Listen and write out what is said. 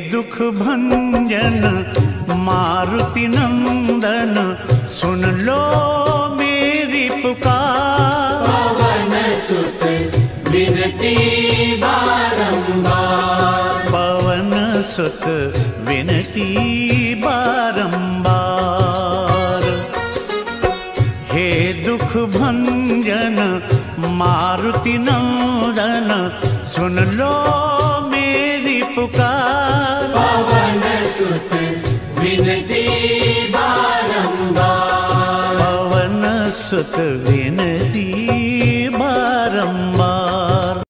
दुख भंजन मारुति नंदन, सुन लो मेरी पुकार। पवन सुत विनती बारंबार, पवन सुत विनती बारंबार। हे दुख भंजन मारुति नंदन, सुन लो मेरी पुकार। पवन सुत विनती बारंबार, पवन सुत विनती